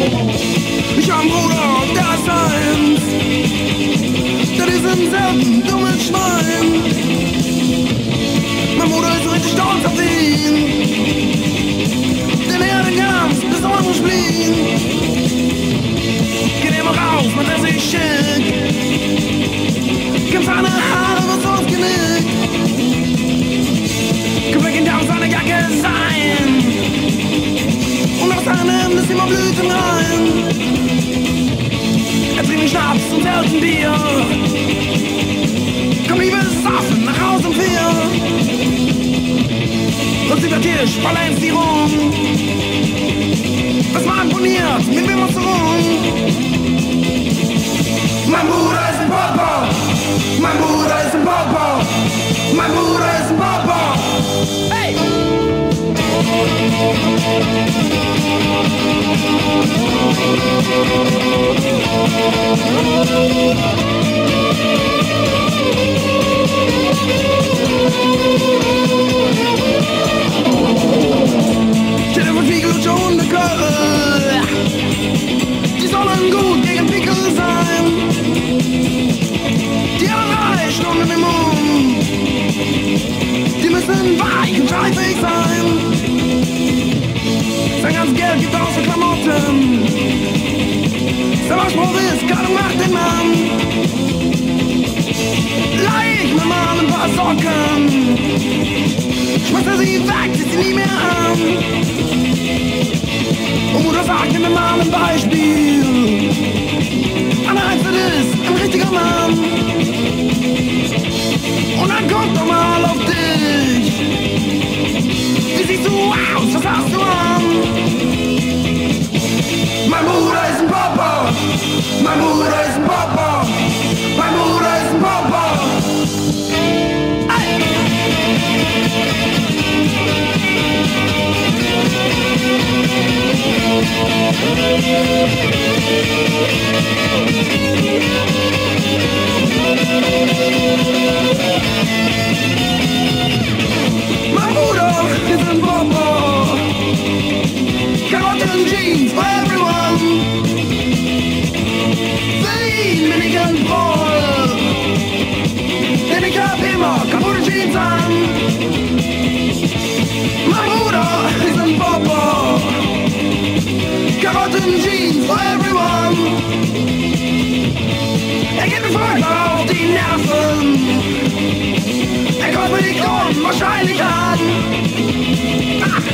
Ich hab einen Bruder, der ist eins. Das ist ein selten dummes Schwein. Mein Bruder ist richtig stolz auf ihn, denn er hat ein ganz besonderes Spleen. Geht immer raus, macht er sich schick, kämpft seine Haare was aufs Genick. Gebleckt auf seine Jacke sein und aus seinem Hemd ist immer Blüten rein. Er trinkt Schnaps und selten Bier, komm wie besoffen nach Hause um 4. Und über Tisch balanciert die rum, was man imponiert, mit wem man so rum. Mein Bruder ist ein Papa, mein Bruder ist ein Papa, mein Bruder ist ein Papa. Hey! Steht auf dem Fliegelutscher Hundekölle, die sollen gut gegen Pickel sein. Die haben 3 Stunden im Mund, die müssen weich und schleifig sein. Sein ganzes Geld gibt aus für Klamotten, sein Waschspruch ist, Kleidung macht den Mann. Leih ich mir mal ein paar Socken, schmeißt er sie weg, zieht sie nie mehr an. Und Mutter sagt, nimm mir mal ein Beispiel, Anna Einzel ist ein richtiger Mann. Und dann guck doch mal auf dich, wie siehst du aus, was hast du an? Mein Bruder ist ein Papa, mein Bruder ist ein Papa, mein Bruder ist ein Papa. Hey! Mein Bruder ist ein Papa, Karotten Jeans for everyone. Für ihn bin ich ein Proll, denn ich hab immer kaputte Jeans an. Mein Bruder ist ein Papa, Karotten Jeans for everyone. Er geht mir voll auf die Nerven, er kommt mir die Kronen wahrscheinlich an. Ach.